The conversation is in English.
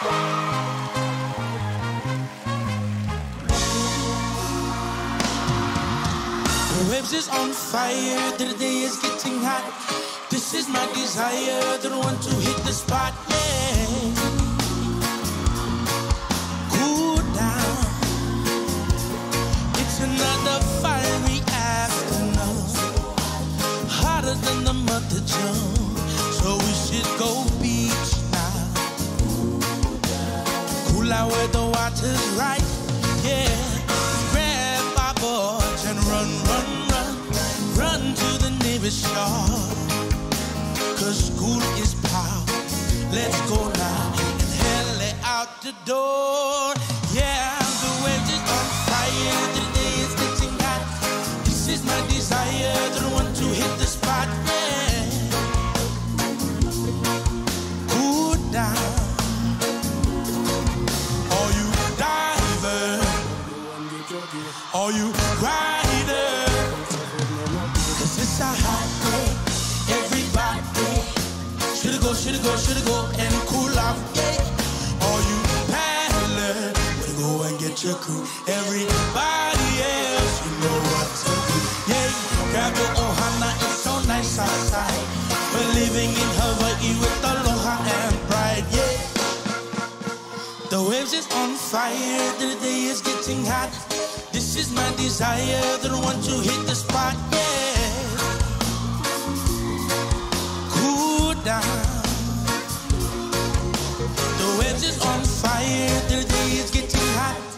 The waves is on fire, the day is getting hot. This is my desire, don't want to hit the spot, yeah. Cool down. It's another fiery afternoon, hotter than the month of June. So we should go beach now. Cool out where the water's right, yeah. Grab our boards and run, run, run, run to the nearest shore. 'Cause school is power. Let's go now and hell it out the door. Yeah, the waves is on fire, the day is getting hot. This is my desire, don't want to hit the spot, yeah. Cool down. All you divers, all you riders, 'cause it's a hot day. Everybody shoulda go and cool off, yeah. All you paddlers, wanna go and get your crew. Everybody else, you know what to do, yeah. Grab your ohana, it's so nice outside. We're living in Hawaii with aloha and pride, yeah. The waves is on fire, the day is getting hot. This is my desire, don't want to hit the spot, yeah. Down. The waves is on fire, the day is getting hot.